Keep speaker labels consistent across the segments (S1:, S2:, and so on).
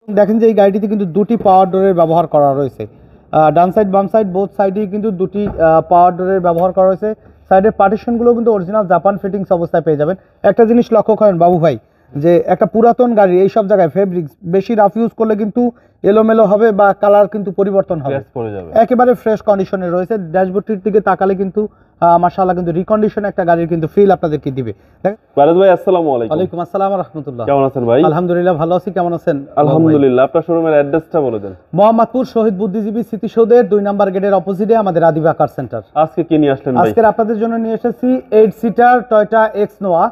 S1: দেখেন যে এই গাড়িটিতে কিন্তু দুটি পাওয়ার ডোরের ব্যবহার করা রয়েছে। ডান সাইড বাম সাইড বোথ সাইডেই কিন্তু দুটি পাওয়ার ডোরের ব্যবহার করা রয়েছে। সাইডের পার্টিশনগুলো কিন্তু অরিজিনাল জাপান ফিটিংস অবস্থায় পেয়ে যাবেন। একটা জিনিস লক্ষ্য করেন বাবু ভাই, যে একটা পুরাতন গাড়ি এই সব জায়গায় ফেব্রিক্স বেশি রাফ ইউজ করলে কিন্তু এলোমেলো হবে বা কালার কিন্তু পরিবর্তন হবে, একেবারে ফ্রেশ কন্ডিশনে রয়েছে। ড্যাশবোর্ডটির দিকে তাকালে কিন্তু মাশাআল্লাহ কিন্তু রিকন্ডিশন একটা গাড়ির কিন্তু ফিল আপনাদেরকে দিবে।
S2: ওয়ালিদ ভাই আসসালামু আলাইকুম।
S1: ওয়ালাইকুম আসসালাম ওয়া রাহমাতুল্লাহ।
S2: কেমন আছেন ভাই?
S1: আলহামদুলিল্লাহ ভালো আছি, কেমন আছেন?
S2: আলহামদুলিল্লাহ। আপনার শোরুমের অ্যাড্রেসটা বলে দেন।
S1: মোহাম্মদপুর শহীদ বুদ্ধিজীবী স্মৃতিসৌধের 2 নম্বর গেটের অপোজিটে আমাদের আদিবা কার সেন্টার।
S2: আজকে কি নিয়ে আসলেন ভাই?
S1: আজকে আপনাদের জন্য নিয়ে এসেছি 8 সিটার টয়োটা এক্স নোয়া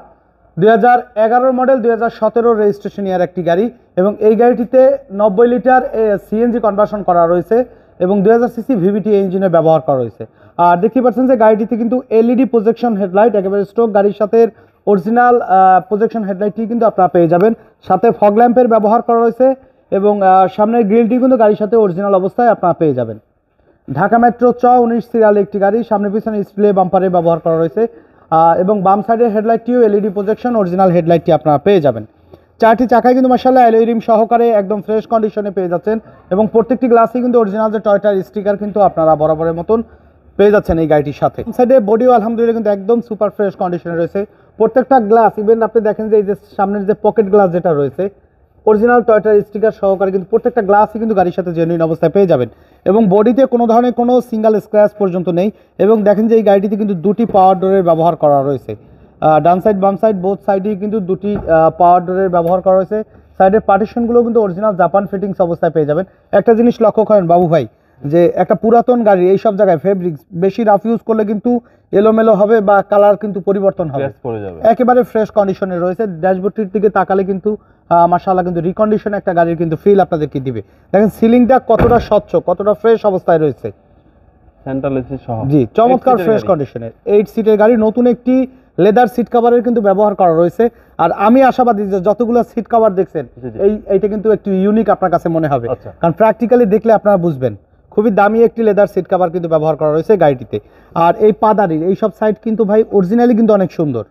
S1: 2011 মডেল 2017 রেজিস্ট্রেশন ইয়ার একটি গাড়ি, এবং এই গাড়িটিতে 90 লিটার সিএনজি কনভার্সন করা রয়েছে এবং 2000 সিসি ভিভিটি ইঞ্জিনে ব্যবহার করা রয়েছে। আর দেখতে পাচ্ছেন যে গাড়িটিতে কিন্তু এলইডি প্রজেকশন হেডলাইট, একেবারে স্টক গাড়ির সাথে অরিজিনাল প্রজেকশন হেডলাইটটি কিন্তু আপনারা পেয়ে যাবেন। সাথে ফগ ল্যাম্পের ব্যবহার করা রয়েছে এবং সামনের গ্রিলটি কিন্তু গাড়ির সাথে অরিজিনাল অবস্থায় আপনারা পেয়ে যাবেন। ঢাকা মেট্রো 19 সিরিয়াল একটি গাড়ি, সামনে পিছনে ডিসপ্লে বাম্পারে ব্যবহার করা রয়েছে এবং বাম সাইডের হেডলাইটটিও এলইডি প্রজেকশন অরিজিনাল হেডলাইটটি আপনারা পেয়ে যাবেন। চারটি চাকায় কিন্তু মাশাআল্লাহ অ্যালয় রিম সহকারে একদম ফ্রেশ কন্ডিশনে পেয়ে যাচ্ছেন এবং প্রত্যেকটি গ্লাসই কিন্তু অরিজিনাল যে টয়োটার স্টিকার কিন্তু আপনারা বরাবরের মতন পেয়ে যাচ্ছেন এই গাড়িটির সাথে। সাইডে বডিও আলহামদুলিল্লাহ কিন্তু একদম সুপার ফ্রেশ কন্ডিশনে রয়েছে। প্রত্যেকটা গ্লাস, ইভেন আপনি দেখেন যে এই যে সামনের যে পকেট গ্লাস যেটা রয়েছে অরিজিনাল টয়োটার স্টিকার সহকারে কিন্তু প্রত্যেকটা গ্লাসই কিন্তু গাড়ির সাথে জেনুইন অবস্থায় পেয়ে যাবেন এবং বডিতে কোনো ধরনের কোনো সিঙ্গেল স্ক্র্যাচ পর্যন্ত নেই। এবং দেখেন যে এই গাড়িটিতে কিন্তু দুটি পাওয়ার ডোরের ব্যবহার করা রয়েছে। ডান সাইড বাম সাইড বোথ সাইডেই কিন্তু দুটি পাওয়ার ডোরের ব্যবহার করা রয়েছে। সাইডের পার্টিশনগুলো কিন্তু অরিজিনাল জাপান ফিটিংস অবস্থায় পেয়ে যাবেন। একটা জিনিস লক্ষ্য করেন বাবু ভাই, যে একটা পুরাতন গাড়ি এই সব জায়গায় ফেব্রিক্স বেশি রাফ ইউজ করলে কিন্তু এলোমেলো হবে বা কালার কিন্তু পরিবর্তন হবে, একেবারে ফ্রেশ কন্ডিশনে রয়েছে। ড্যাশবোর্ডটির দিকে তাকালে কিন্তু মাশাআল্লাহ কিন্তু রিকন্ডিশন একটা গাড়ির কিন্তু ফিল আপনাদেরকে দিবে। দেখেন সিলিংটা কতটা স্বচ্ছ, কতটা ফ্রেশ অবস্থায় রয়েছে।
S2: সেন্ট্রাল এসি সহ
S1: জি, চমৎকার ফ্রেশ কন্ডিশনের 8 সিটের গাড়ি। নতুন একটি লেদার সিট কভারের কিন্তু ব্যবহার করা রয়েছে। আর আমি আশাবাদী যে যতগুলো সিট কভার দেখছেন এইটা কিন্তু একটু ইউনিক আপনার কাছে মনে হবে, কারণ প্র্যাকটিক্যালি দেখলে আপনারা বুঝবেন খুবই দামি একটি লেদার সিট কভার কিন্তু ব্যবহার করা রয়েছে গাড়িটিতে। আর এই পাদারির এই সব সাইড কিন্তু ভাই অরিজিনালি কিন্তু অনেক সুন্দর।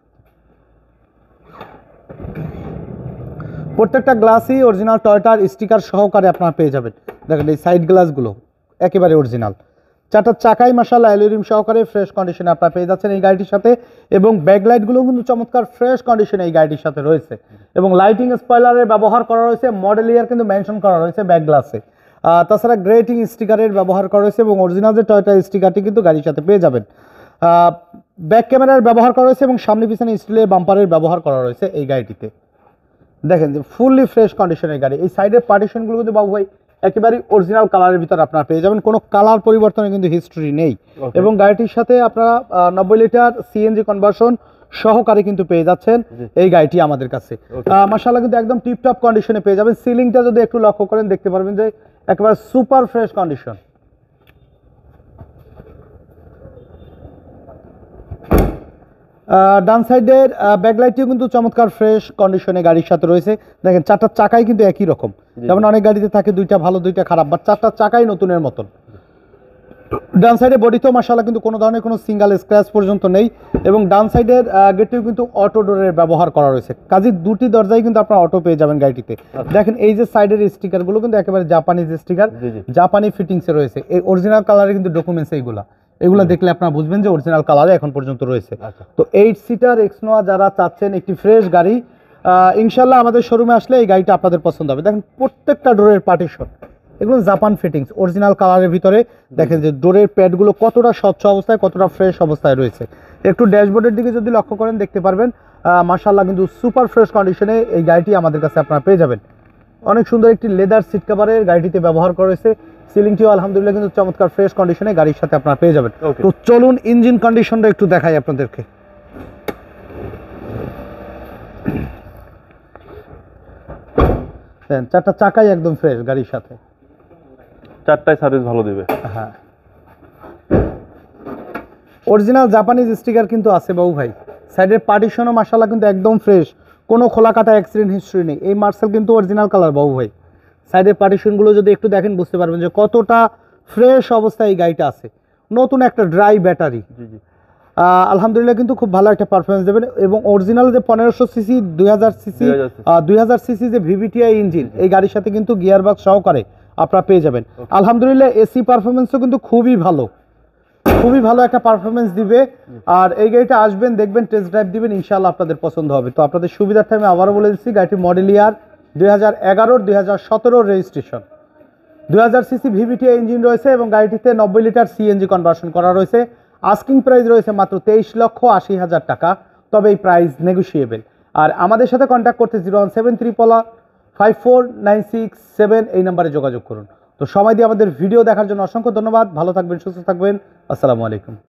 S1: প্রত্যেকটা গ্লাসই অরিজিনাল টয়োটার স্টিকার সহকারে আপনারা পেয়ে যাবেন। দেখেন এই সাইড গ্লাসগুলো একেবারে অরিজিনাল। চারটা চাকাই মাশাআল্লাহ অ্যালয় রিম সহকারে ফ্রেশ কন্ডিশনে আপনারা পেয়ে যাচ্ছেন এই গাড়িটির সাথে এবং ব্যাকলাইটগুলো কিন্তু চমৎকার ফ্রেশ কন্ডিশনে এই গাড়িটির সাথে রয়েছে এবং লাইটিং স্পয়লারের ব্যবহার করা রয়েছে। মডেল ইয়ার কিন্তু মেনশন করা রয়েছে ব্যাক গ্লাসে। তাছাড়া গ্রেটিং স্টিকারের ব্যবহার করা রয়েছে এবং অরিজিনাল যে টয়োটা স্টিকারটি কিন্তু গাড়ির সাথে পেয়ে যাবেন। ব্যাক ক্যামেরার ব্যবহার করা রয়েছে এবং সামনে পিছনে স্টিলের বাম্পারের ব্যবহার করা রয়েছে এই গাড়িটিতে। দেখেন যে ফুললি ফ্রেশ কন্ডিশনের গাড়ি। এই সাইডের পার্টিশনগুলো কিন্তু বাবু ভাই একেবারে অরিজিনাল কালারের ভিতরে আপনারা পেয়ে যাবেন, কোনো কালার পরিবর্তনে কিন্তু হিস্ট্রি নেই এবং গাড়িটির সাথে আপনারা 90 লিটার সিএনজি কনভার্সন সহকারে কিন্তু পেয়ে যাচ্ছেন এই গাড়িটি আমাদের কাছে। মাশাআল্লাহ কিন্তু একদম টিপটপ কন্ডিশনে পেয়ে যাবেন। সিলিংটা যদি একটু লক্ষ্য করেন দেখতে পারবেন যে একেবারে সুপার ফ্রেশ কন্ডিশন। ডান সাইডের ব্যাকলাইটটিও কিন্তু চমৎকার ফ্রেশ কন্ডিশনে গাড়ির সাথে রয়েছে। দেখেন চারটা চাকাই কিন্তু একই রকম, যেমন অনেক গাড়িতে থাকে দুইটা ভালো দুইটা খারাপ, বাট চারটা চাকাই নতুনের মতন। ডান সাইডে বডিতেও মাশাআল্লাহ কিন্তু কোনো ধরনের কোনো সিঙ্গেল স্ক্র্যাচ পর্যন্ত নেই এবং ডান সাইডের গেটেও কিন্তু অটো ডোরের ব্যবহার করা রয়েছে। কাজে দুটি দরজাই কিন্তু আপনারা অটো পেয়ে যাবেন গাড়িটিতে। দেখেন এই যে সাইডের স্টিকারগুলো কিন্তু একেবারে জাপানিজ স্টিকার, জাপানি ফিটিংসে রয়েছে। এই অরিজিনাল কালারে কিন্তু ডকুমেন্টস এগুলো দেখলে আপনারা বুঝবেন যে অরিজিনাল কালারে এখন পর্যন্ত রয়েছে। তো 8 সিটার এক্স নোয়া যারা চাচ্ছেন একটি ফ্রেশ গাড়ি, ইনশাল্লাহ আমাদের শোরুমে আসলে এই গাড়িটা আপনাদের পছন্দ হবে। দেখেন প্রত্যেকটা ডোরের পার্টিশন এগুলো জাপান ফিটিংস অরিজিনাল কালারের ভিতরে। দেখেন যে ডোরের প্যাডগুলো কতটা স্বচ্ছ অবস্থায় কতটা ফ্রেশ অবস্থায় রয়েছে। একটু ড্যাশবোর্ডের দিকে যদি লক্ষ্য করেন দেখতে পারবেন মাশাআল্লাহ কিন্তু সুপার ফ্রেশ কন্ডিশনে এই গাড়িটি আমাদের কাছে আপনারা পেয়ে যাবেন। অনেক সুন্দর একটি লেদার সিট কভারের গাড়িটিতে ব্যবহার করা হয়েছে। সিলিংটিও আলহামদুলিল্লাহ কিন্তু চমৎকার ফ্রেশ কন্ডিশনে গাড়ির সাথে আপনারা পেয়ে যাবেন। তো চলুন ইঞ্জিন কন্ডিশনটা একটু দেখাই আপনাদেরকে। চারটা চাকাই একদম ফ্রেশ গাড়ির সাথে,
S2: চারটায় সার্ভিস ভালো দিবে।
S1: হ্যাঁ, অরিজিনাল জাপানিজ স্টিকার কিন্তু আছে বাবু ভাই। সাইডের পার্টিশনও মাশাআল্লাহ কিন্তু একদম ফ্রেশ, কোনো খোলা কাটা অ্যাক্সিডেন্ট হিস্ট্রি নেই। এই মার্সেল কিন্তু অরিজিনাল কালার বাবু ভাই। সাইডের পার্টিশনগুলো যদি একটু দেখেন বুঝতে পারবেন যে কতটা ফ্রেশ অবস্থায় এই গাড়িটা আছে। নতুন একটা ড্রাই ব্যাটারি। আলহামদুলিল্লাহ কিন্তু খুব ভালো একটা পারফরমেন্স দেবেন এবং অরিজিনাল যে 1500 সিসি 2000 সিসি 2000 সিসি যে ভিভিটিআই ইঞ্জিন এই গাড়ির সাথে কিন্তু গিয়ার বক্স সহকারে আপনারা পেয়ে যাবেন। আলহামদুলিল্লাহ এসি পারফরমেন্সও কিন্তু খুবই ভালো একটা পারফরমেন্স দিবে। আর এই গাড়িটা আসবেন, দেখবেন, টেস্ট ড্রাইভ দিবেন, ইনশাআল্লাহ আপনাদের পছন্দ হবে। তো আপনাদের সুবিধার্থে আমি আবারও বলে দিচ্ছি, গাড়িটি model year 2011 2017 registration, 2000 CC VVTI engine রয়েছে এবং গাড়িটিতে 90 লিটার সিএনজি কনভার্সন করা রয়েছে। আস্কিং প্রাইস রয়েছে মাত্র 23,80,000 টাকা, তবে এই প্রাইস নেগোশিয়েবল। আর আমাদের সাথে কন্ট্যাক্ট করতে 01735454967 এই নাম্বারে যোগাযোগ করুন। তো সময় দিয়ে আমাদের ভিডিও দেখার জন্য অসংখ্য ধন্যবাদ। ভালো থাকবেন, সুস্থ থাকবেন। আসসালামু আলাইকুম।